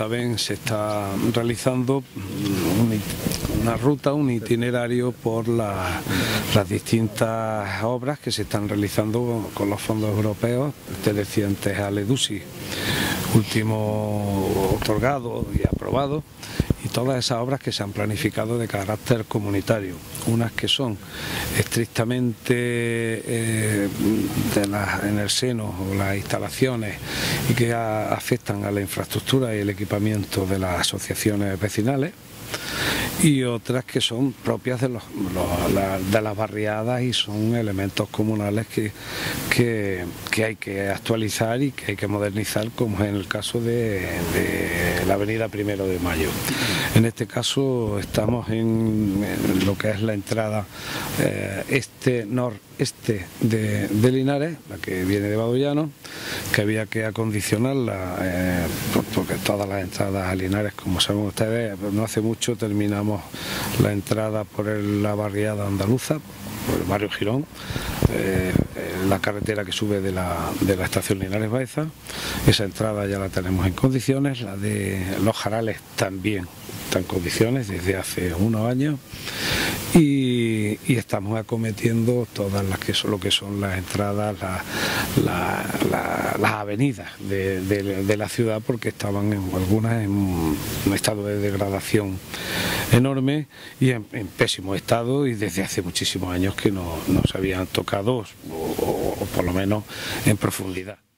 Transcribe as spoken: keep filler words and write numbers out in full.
saben, se está realizando una ruta, un itinerario por la, las distintas obras que se están realizando con los fondos europeos pertenecientes al EDUSI, último otorgado y aprobado, y todas esas obras que se han planificado de carácter comunitario, unas que son estrictamente eh, de las, en el seno o las instalaciones y que a, afectan a la infraestructura y el equipamiento de las asociaciones vecinales, y otras que son propias de, los, los, la, de las barriadas y son elementos comunales que, que, que hay que actualizar y que hay que modernizar, como es en el caso de, de la avenida Primero de Mayo. En este caso estamos en, en lo que es la entrada eh, este-noreste de, de Linares, la que viene de Badollano, que había que acondicionarla, eh, porque todas las entradas a Linares, como saben ustedes, no hace mucho terminamos la entrada por el, la barriada andaluza, por el barrio Girón, eh, la carretera que sube de la, de la estación Linares Baeza. Esa entrada ya la tenemos en condiciones, la de Los Jarales también está en condiciones desde hace unos años, y, y estamos acometiendo todas las que son lo que son las entradas, la, la, la, las avenidas de, de, de la ciudad, porque estaban en, algunas en un estado de degradación enorme y en, en pésimo estado, y desde hace muchísimos años que no, no se habían tocado, o, o, o por lo menos en profundidad.